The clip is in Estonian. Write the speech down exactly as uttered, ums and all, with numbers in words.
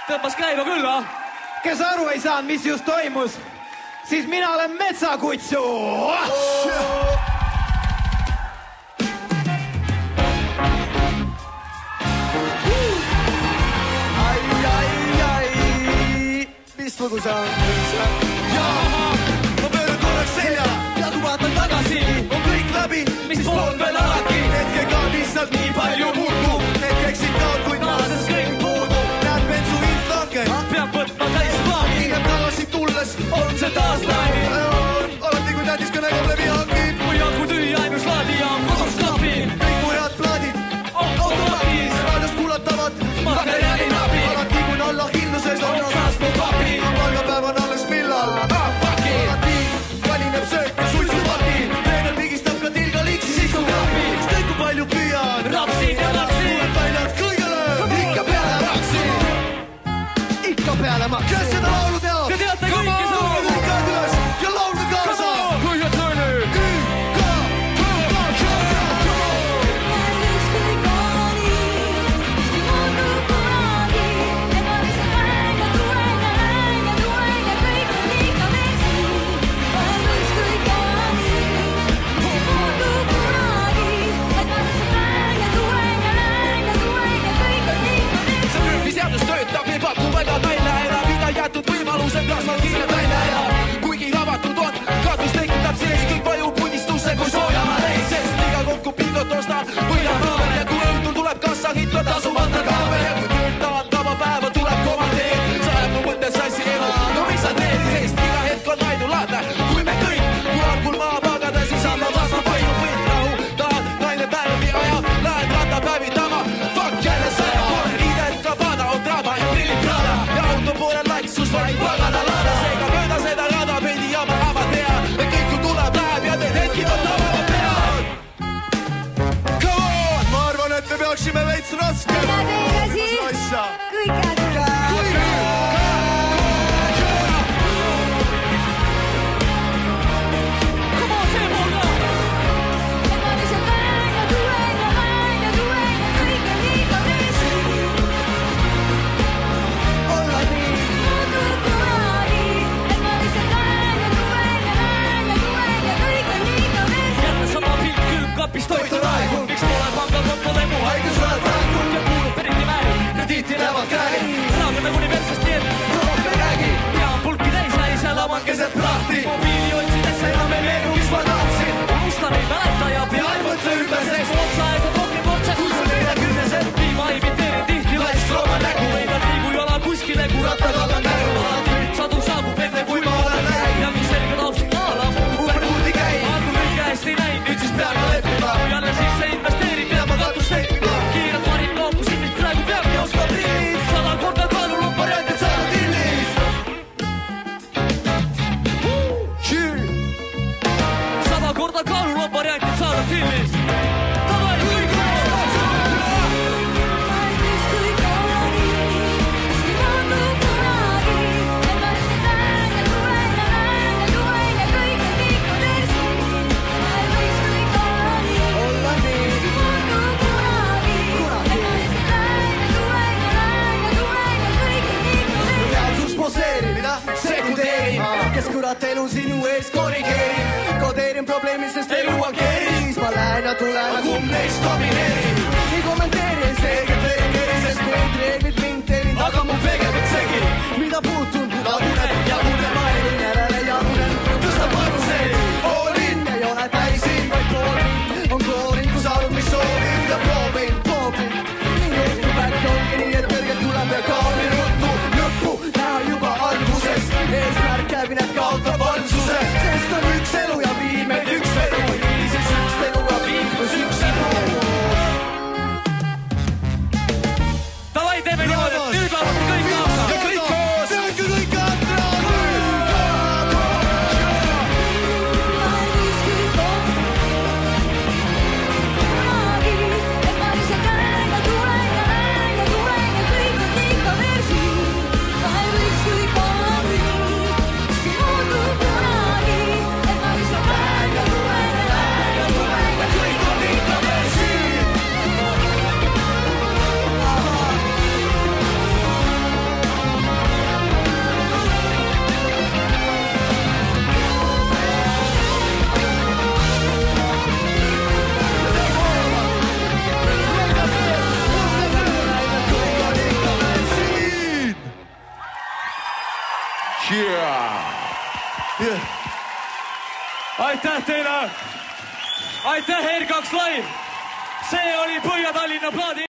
Tõmbas käiva küll, va? Kes aru ei saanud, mis just toimus, siis mina olen metsakutsu! Ai, ai, ai, mis lugu see on? Jaa, ma pööran korraks selja ja kui vaatan tagasi, on kõik läbi, mis pool veel alati. Hetkega lihtsalt nii palju muutub, hetkeks siit kaod, kuid naases kõik puudub. Näed bensu hind langeb, peab võtma täis plaani, hingeb tagasi tulles, on see taas laini. Alati kui tädis kõnega levi hangib, kui aku tühi ainus laadija on kodus klapib, kõik mu head plaadid on automatis, raadios kuulatavad, materjali nabi, alati kui alla hilluses on transportpapi, palgapäev on alles millal, alati kalineb söök ja suitsupaki, treener pigistab ka tilga liksi, siis on krabi, ükskõik kui palju püüad, rapsid ja lapsid, kuuled väljad kõigele, ikka peale maksi, ikka peale maksi. Kes seda laulu teab? Te teate kõiki sõnu. Kõik käed üles ja laulge kaasa. Kui ja tõne. Ikka töötab ja pakub väga välja ära, mida jätud võimalused lasvad kiirelt välja ja kuigi avatud on, katus tekitab sees kõik vajub unistuse, kui soojama leid, sest iga kokku pingot ostab võidab raavel ja kui õhtul tuleb kassa hitto tasumata kaabel ja kui tööd tahad tava päeva tuleb komandeer, sajab mu mõtted sassi elu, no mis sa teed, sest iga hetk on ainulaadne, kui me kõik, kui algul maa magada, siis anna vastu paisu võit rahu, tahad naine päevi ajab, lähed rattapäevi tama, fuck jälle saja pool, riided ka pana on draama ja prillid prada ja auto poole laksus vaid pagana lada, seega mööda seda rada veidi jama ava tea ja kõik kui tuleb läheb ja need hetkid on tavala pead. Come on! ma arvan, et me peaksime veits raske. Mida teile siis? Kõik käed üle. kapis toitu raegu, miks pole pangakonto lemu, haigus oled praegu ja kuulub eriti määri, krediiti näevad käegi, raagame kuni versest nii, et rohkem räägi, pea on pulki täis äis ja laman keset prahti, mobiili otsides enam ei meenu, mis ma tahtsin, mustan ei mäleta ja pea ei mõtle ümber, sest otsa ees on rohkem otse, kui sul neljakümnesed, viima imiteerin tihti laisk looma nägu, ei nad liigu jala kuskile, kui rattaga on näru, alati sadu saabub enne, kui ma olen näinud ja mis selge taustignaal on, uue kuuldi käi, algul õige hästi näin, nüüd siis pean ka leppima, jälle sisse investeerin, peab ma katust leppima, kiirelt varin loomusin, mis praegu peabki ostma prillid, sada korda kaalul on variant, et saada tillis. Sada korda kaalul on variant, et saada tillis. Tavai, kõik on! Kes kurat elu sinu ees korrigeerin, kodeerin probleemi, sest elu on keeri, siis ma lähen ja tulen, aga kumb neist domineerib. Nii kommenteerin seega reageerin, sest need reeglid mind teenin, aga mu pegebid segi, mida puutun, lagunen, jagunen, maerin järele, jagunen, tõstab panuseeri, hoolin, ei ole täisin, vaid poolin, on kloorin, kui saanud, mis soovin ja proovin, proovin, nii Eesti pätt ongi nii, et kõrgelt tuleb ja kaonin ruttu, lõppu, näha juba alguses, eesmärk käbin, et kaotab valsuse, sest on üks elu ja viib meid üks vedu, või siis üks elu ja viib kus üks elu. Tavai, teeme niimoodi, et nüüd laulate kõik kaasa. Ja kõik koos! Teemegi kõik aatraad! aitäh teile! aitäh R kaks Live! See oli Põhja-Tallinna plaadi